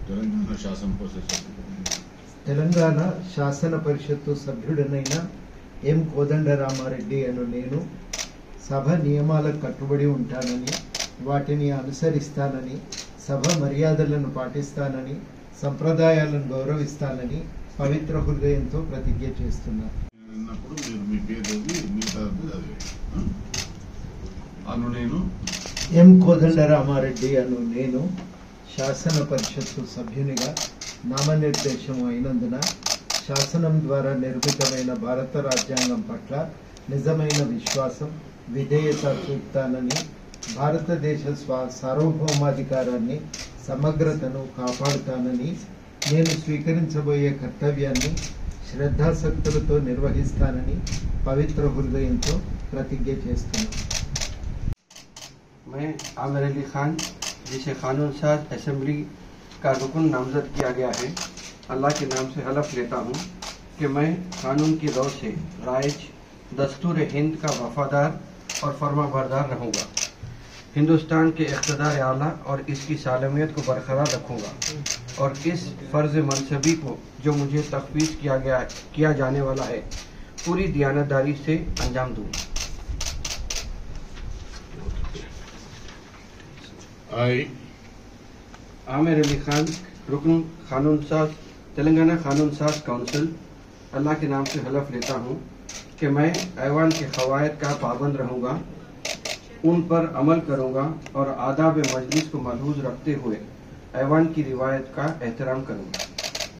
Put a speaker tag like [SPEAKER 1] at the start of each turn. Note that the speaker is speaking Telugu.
[SPEAKER 1] తెలంగాణ శాసన పరిషత్తు సభ్యుడనైన ఎం కోదండరామారెడ్డి అను నేను సభ నియమాలకు కట్టుబడి ఉంటానని, వాటిని అనుసరిస్తానని, సభ మర్యాదలను పాటిస్తానని, సంప్రదాయాలను గౌరవిస్తానని పవిత్ర హృదయంతో ప్రతిజ్ఞ చేస్తున్నాను. ఎం కోదండరామారెడ్డి అను నేను శాసన పరిషత్తు సభ్యునిగా నామనిర్దేశం అయినందున శాసనం ద్వారా నిర్మితమైన భారత రాజ్యాంగం పట్ల నిజమైన విశ్వాసం, విధేయత చూపుతానని, భారతదేశ సార్వభౌమాధికారాన్ని, సమగ్రతను కాపాడుతానని, నేను స్వీకరించబోయే కర్తవ్యాన్ని శ్రద్ధాశక్తులతో నిర్వహిస్తానని పవిత్ర హృదయంతో ప్రతిజ్ఞ చేస్తున్నాను.
[SPEAKER 2] मैं आमिर अली खान, जिसे कानून साज असेंबली का रुकन नामजद किया गया है, अल्लाह के नाम से हलफ लेता हूँ कि मैं कानून की दौर से राइज दस्तूर हिंद का वफादार और फर्माबरदार रहूँगा, हिंदुस्तान के इक़्तिदार आला और इसकी सालमियत को बरकरार रखूँगा और इस फ़र्ज़ मनसबी को जो मुझे तफ़वीज़ किया जाने वाला है पूरी दियानतदारी से अंजाम दूँगा। आमिर अली खान, रुकन कानून साज, तेलंगाना कानून साज काउंसिल, अल्लाह के नाम से हलफ लेता हूँ कि मैं ऐवान के क़वायद का पाबंद रहूँगा, उन पर अमल करूँगा और आदाब मजलिस को मलहूज़ रखते हुए ऐवान की रिवायत का एहतराम करूँगा।